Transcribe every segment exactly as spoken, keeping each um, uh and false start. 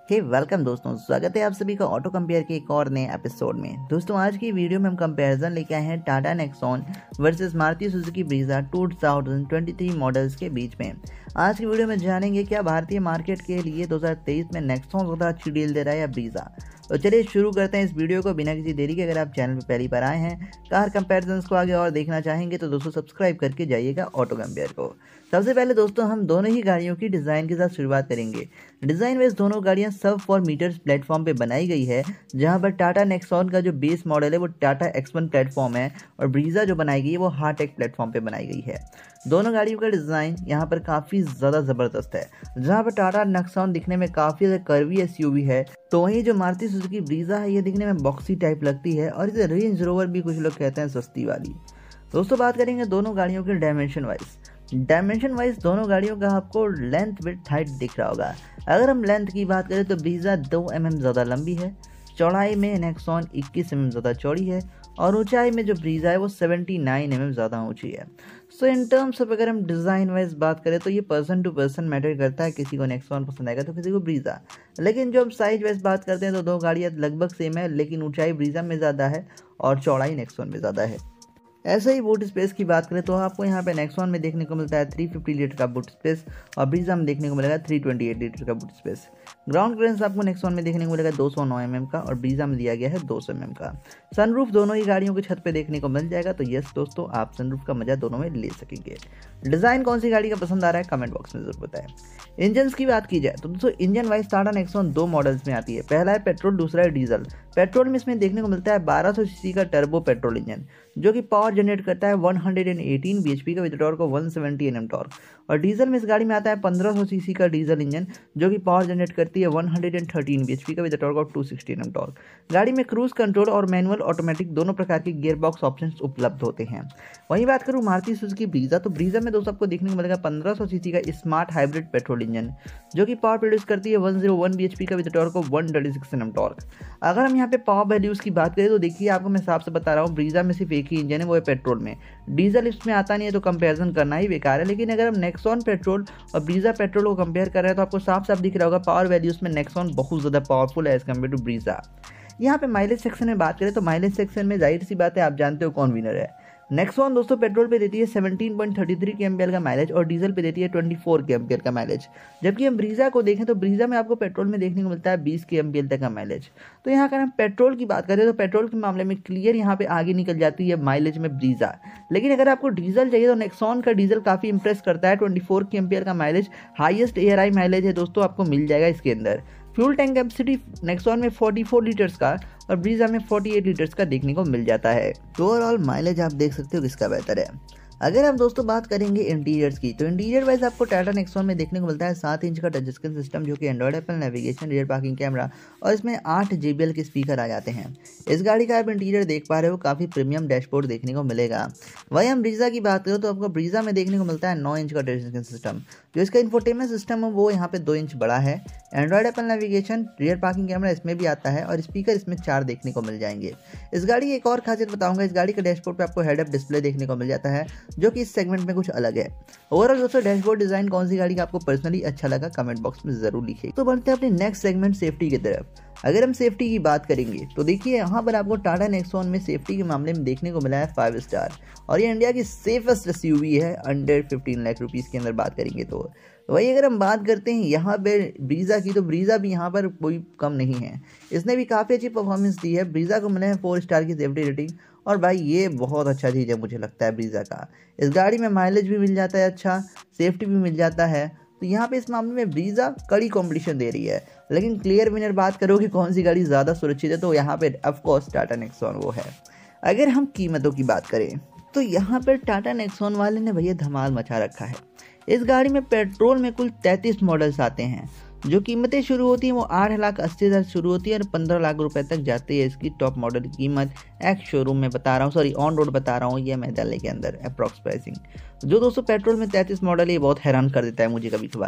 हे welcome दोस्तों, स्वागत है आप सभी का ऑटो कंपेयर के एक और नए एपिसोड में। दोस्तों आज की वीडियो में हम कंपैरिजन लेके आए हैं Tata Nexon versus Maruti Suzuki Brezza two thousand twenty three models के बीच में। आज की वीडियो में जानेंगे क्या भारतीय मार्केट के लिए दो हज़ार तेईस में नेक्सॉन ज़्यादा अच्छी डील दे रहा है या ब्रीजा। तो चलिए शुरू करते हैं इस वीडियो को बिना किसी देरी के। अगर आप चैनल पर पहली बार आए हैं, कार कंपैरिजन्स को आगे और देखना चाहेंगे तो दोस्तों सब्सक्राइब करके जाइएगा ऑटो कंपेयर को। सबसे पहले दोस्तों हम दोनों ही गाड़ियों की डिज़ाइन के साथ शुरुआत करेंगे। डिज़ाइन वाइज दोनों गाड़ियां सब फॉर मीटर्स प्लेटफॉर्म पे बनाई गई है, जहां पर टाटा नेक्सॉन का जो बेस मॉडल है वो टाटा एक्स वन प्लेटफॉर्म है और ब्रीजा जो बनाई गई है वो हार्टेक प्लेटफॉर्म पे बनाई गई है। दोनों गाड़ियों का डिज़ाइन यहाँ पर काफ़ी ज़्यादा ज़बरदस्त है। जहाँ पर टाटा नेक्सॉन दिखने में काफ़ी ज़्यादा कर्वी एसयूवी है, तो वहीं जो मारुति सुजुकी ब्रीजा है ये दिखने में बॉक्सी टाइप लगती है और इसे रेंज रोवर भी कुछ लोग कहते हैं सस्ती वाली। दोस्तों बात करेंगे दोनों गाड़ियों के डायमेंशन वाइज। डायमेंशन वाइज दोनों गाड़ियों का आपको लेंथ विड्थ हाइट दिख रहा होगा। अगर हम लेंथ की बात करें तो ब्रीजा दो एम एम ज़्यादा लंबी है, चौड़ाई में नेक्सॉन इक्कीस एम एम ज़्यादा चौड़ी है और ऊंचाई में जो ब्रीजा है वो उन्यासी एम एम ज़्यादा ऊंची है। सो इन टर्म्स ऑफ अगर हम डिज़ाइन वाइज बात करें तो ये पर्सन टू पर्सन मैटर करता है, किसी को नेक्सॉन पसंद आएगा तो किसी को ब्रीजा। लेकिन जो हम साइज वाइज बात करते हैं तो दो गाड़ियाँ लगभग सेम है, लेकिन ऊंचाई ब्रीजा में ज़्यादा है और चौड़ाई नेक्सॉन में ज़्यादा है। ऐसे ही बूट स्पेस की बात करें तो आपको यहाँ पे नेक्सॉन में देखने को मिलता है तीन सौ पचास लीटर का बूट स्पेस और ब्रीजा में देखने को मिलेगा तीन सौ अट्ठाईस लीटर का बूट स्पेस। ग्राउंड क्लियरेंस आपको नेक्सॉन में देखने को मिलेगा दो सौ नौ एम एम का और ब्रीजा में दिया गया है दो सौ एम एम का। सनरूफ दोनों ही गाड़ियों की छत पे देखने को मिल जाएगा, तो यस दोस्तों आप सनरूफ का मजा दोनों में ले सकेंगे। डिज़ाइन कौन सी गाड़ी का पसंद आ रहा है कमेंट बॉक्स में जरूर बताएं। इंजन की बात की जाए तो दोस्तों इंजन वाइज टाटा नेक्सॉन दो मॉडल्स में आती है। पहला है पेट्रोल, दूसरा है डीजल। पेट्रोल में इसमें देखने को मिलता है बारह सौ सीसी का टर्बो पेट्रोल इंजन जो कि पावर जनरेट करता है एक सौ अठारह बीएचपी का विद टॉर्क ऑफ एक सौ सत्तर एनएम टॉर्क। और डीजल में इस गाड़ी में आता है पंद्रह सौ सीसी का डीजल इंजन जो कि पावर जनरेट करती है एक सौ तेरह बीएचपी का विद टॉर्क ऑफ दो सौ साठ एनएम टॉर्क। गाड़ी में क्रूज कंट्रोल और मैनुअल ऑटोमेटिक दोनों प्रकार के गियर बॉक्स ऑप्शंस उपलब्ध होते हैं। वहीं बात करूँ मारुति सुजुकी ब्रीजा, तो ब्रीजा में दोस्तों आपको देखने को मिलेगा पंद्रह सौ सीसी का स्मार्ट हाइब्रिड पेट्रोल इंजन जो कि पावर प्रोड्यूस करती है एक सौ एक बीएचपी का विद टॉर्क ऑफ एक सौ छत्तीस एनएम टॉर्क। अगर हम यहाँ पे पावर वैल्यूज की बात करें तो देखिए आपको मैं हिसाब से बता रहा हूँ, ब्रीजा में सिर्फ एक ही इंजन है वो है पेट्रोल में, डीजल इसमें आता नहीं है तो कंपैरिजन करना ही बेकार है। लेकिन अगर हम नेक्सॉन पेट्रोल और ब्रीजा पेट्रोल को कंपेयर कर रहे हैं तो आपको साफ साफ दिख रहा होगा पावर वैल्यूज में नेक्सॉन बहुत ज़्यादा पावरफुल है एज कम्पेयर टू ब्रीजा। यहाँ पे माइलेज सेक्शन में बात करें तो माइलेज सेक्शन में जाहिर सी बात है आप जानते हो कौन विनर है। नेक्सॉन दोस्तों पेट्रोल पे देती है सत्रह पॉइंट तीन तीन केएमपीएल का माइलेज और डीजल पे देती है चौबीस केएमपीएल का माइलेज। जबकि हम ब्रीजा को देखें तो ब्रीजा में आपको पेट्रोल में देखने को मिलता है बीस केएमपीएल तक का माइलेज। तो यहाँ अगर हम पेट्रोल की बात करें तो पेट्रोल के मामले में क्लियर यहाँ पे आगे निकल जाती है माइलेज में ब्रीजा। लेकिन अगर आपको डीजल चाहिए तो नेक्सॉन का डीजल काफ़ी इंप्रेस करता है, चौबीस केएमपीएल का माइलेज, हाईएस्ट एआरआई माइलेज है दोस्तों आपको मिल जाएगा इसके अंदर। फ्यूल टैंक कैपेसिटी नेक्सॉन में चौवालीस लीटर्स का और ब्रीजा में अड़तालीस लीटर्स का देखने को मिल जाता है। तो ओवरऑल माइलेज आप देख सकते हो किसका बेहतर है। अगर हम दोस्तों बात करेंगे इंटीरियर्स की तो इंटीरियर वाइज आपको टाटा नेक्सॉन में देखने को मिलता है सात इंच का टच स्क्रीन सिस्टम जो कि Android, Apple navigation, rear parking camera और इसमें आठ जेबीएल के स्पीकर आ जाते हैं। इस गाड़ी का आप इंटीरियर देख पा रहे हो, काफ़ी प्रीमियम डैशबोर्ड देखने को मिलेगा। वहीं हम ब्रीजा की बात करें तो आपको ब्रीजा में देखने को मिलता है नौ इंच का टच स्क्रीन सिस्टम, जो इसका इंफोटेनमेंट सिस्टम है वो यहाँ पे दो इंच बड़ा है। Android, Apple navigation, rear parking camera इसमें भी आता है और स्पीकर इसमें चार देखने को मिल जाएंगे। इस गाड़ी की एक और खासियत बताऊंगा, इस गाड़ी के डैशबोर्ड पे आपको हेड अप डिस्प्ले देखने को मिल जाता है जो कि इस सेगमेंट में कुछ अलग है। ओवरऑल दोस्तों डैशबोर्ड डिजाइन कौन सी गाड़ी का आपको पर्सनली अच्छा लगा कमेंट बॉक्स में जरूर लिखिए। तो बढ़ते हैं अपने नेक्स्ट सेगमेंट सेफ्टी की तरफ। अगर हम सेफ्टी की बात करेंगे तो देखिए यहाँ पर आपको टाटा नेक्सॉन में सेफ्टी के मामले में देखने को मिला है फाइव स्टार और ये इंडिया की सेफेस्ट एसयूवी है अंडर पंद्रह लाख रुपीस के अंदर बात करेंगे तो। वही अगर हम बात करते हैं यहाँ पे ब्रीजा की तो ब्रीजा भी यहाँ पर कोई कम नहीं है, इसने भी काफ़ी अच्छी परफॉर्मेंस दी है। ब्रीजा को मिला है फोर स्टार की सेफ्टी रेटिंग और भाई ये बहुत अच्छा चीज़ है मुझे लगता है ब्रीजा का। इस गाड़ी में माइलेज भी मिल जाता है अच्छा, सेफ्टी भी मिल जाता है, तो यहाँ पे इस मामले में ब्रीजा कड़ी कंपटीशन दे रही है। लेकिन क्लियर विनर बात करो कि कौन सी गाड़ी ज़्यादा सुरक्षित है तो यहाँ पे ऑफकोर्स टाटा नेक्सॉन वो है। अगर हम कीमतों की बात करें तो यहाँ पर टाटा नेक्सॉन वाले ने भैया धमाल मचा रखा है। इस गाड़ी में पेट्रोल में कुल तैंतीस मॉडल्स आते हैं, जो कीमतें शुरू होती हैं वो आठ लाख अस्सी हज़ार शुरू होती है और पंद्रह लाख रुपए तक जाती है इसकी टॉप मॉडल की कीमत। एक्स शोरूम में बता रहा हूँ, सॉरी ऑन रोड बता रहा हूँ, ये मैं दिल्ली के अंदर अप्रॉक्स प्राइसिंग। जो दोस्तों पेट्रोल में तैंतीस मॉडल है ये बहुत हैरान कर देता है मुझे कभी कभार।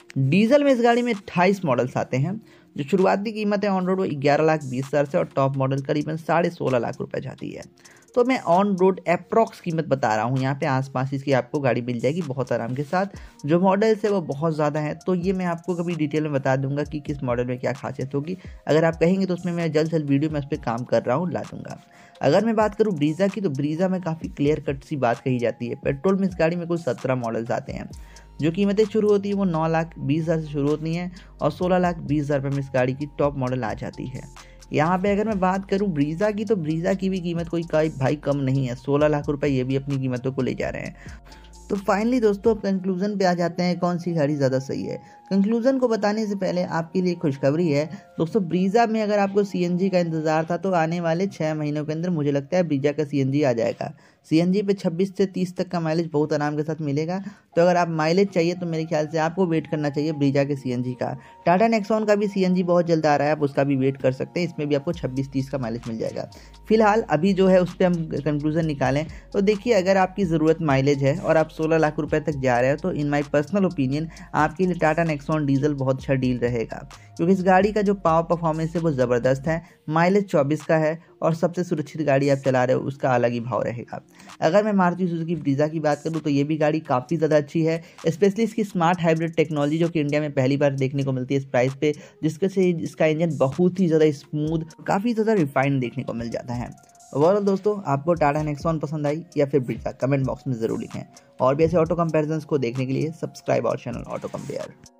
डीजल में इस गाड़ी में अट्ठाईस मॉडल्स आते हैं। जो शुरुआती कीमत है ऑन रोड वो ग्यारह लाख बीस हज़ार से और टॉप मॉडल करीबन साढ़े सोलह लाख रुपए जाती है। तो मैं ऑन रोड अप्रॉक्स कीमत बता रहा हूँ, यहाँ पे आसपास इसकी आपको गाड़ी मिल जाएगी बहुत आराम के साथ। जो मॉडल्स है वो बहुत ज़्यादा हैं, तो ये मैं आपको कभी डिटेल में बता दूंगा कि किस मॉडल में क्या खासियत होगी। अगर आप कहेंगे तो उसमें मैं जल्द से जल्द वीडियो में उस पर काम कर रहा हूँ ला दूंगा। अगर मैं बात करूँ ब्रीजा की, तो ब्रीजा में काफ़ी क्लियर कट सी बात कही जाती है। पेट्रोल में इस गाड़ी में कुल सत्रह मॉडल्स आते हैं। जो कीमतें शुरू होती है वो नौ लाख बीस हज़ार से शुरू होती हैं और सोलह लाख बीस हज़ार रुपये में इस गाड़ी की टॉप मॉडल आ जाती है। यहाँ पे अगर मैं बात करूँ ब्रीजा की, तो ब्रीजा की भी कीमत कोई भाई कम नहीं है, सोलह लाख रुपए ये भी अपनी कीमतों को ले जा रहे हैं। तो फाइनली दोस्तों अब कंक्लूजन पे आ जाते हैं कौन सी गाड़ी ज़्यादा सही है। कंक्लूजन को बताने से पहले आपके लिए खुशखबरी है दोस्तों, ब्रीजा में अगर आपको सीएनजी का इंतजार था तो आने वाले छः महीनों के अंदर मुझे लगता है ब्रीजा का सीएनजी आ जाएगा। सीएनजी पे छब्बीस से तीस तक का माइलेज बहुत आराम के साथ मिलेगा। तो अगर आप माइलेज चाहिए तो मेरे ख्याल से आपको वेट करना चाहिए ब्रीजा के सीएनजी का। टाटा नेक्सॉन का भी सीएनजी बहुत जल्द आ रहा है, आप उसका भी वेट कर सकते हैं, इसमें भी आपको छब्बीस तीस का माइलेज मिल जाएगा। फिलहाल अभी जो है उस पर हम कंक्लूजन निकालें तो देखिए, अगर आपकी ज़रूरत माइलेज है और आप सोलह लाख रुपए तक जा रहे हो तो इन माई पर्सनल ओपिनियन आपके लिए टाटा नेक्सॉन डीजल बहुत अच्छा डील रहेगा, क्योंकि इस गाड़ी का जो पावर परफॉर्मेंस है वो ज़बरदस्त है। माइलेज चौबीस का है और सबसे सुरक्षित गाड़ी आप चला रहे हो उसका अलग ही भाव रहेगा। अगर मैं मारुति सुजुकी ब्रीजा की बात करूँ तो ये भी गाड़ी काफ़ी ज़्यादा अच्छी है, स्पेशली इसकी स्मार्ट हाइब्रिड टेक्नोलॉजी जो कि इंडिया में पहली बार देखने को मिलती है इस प्राइस पे, जिसके से इसका इंजन बहुत ही ज़्यादा स्मूथ, काफ़ी ज़्यादा रिफाइंड देखने को मिल जाता है। ओवरऑल दोस्तों आपको टाटा नेक्सॉन पसंद आई या फिर ब्रीजा, कमेंट बॉक्स में ज़रूर लिखें। और भी ऐसे ऑटो कंपैरिजंस को देखने के लिए सब्सक्राइब और चैनल ऑटो कंपेयर।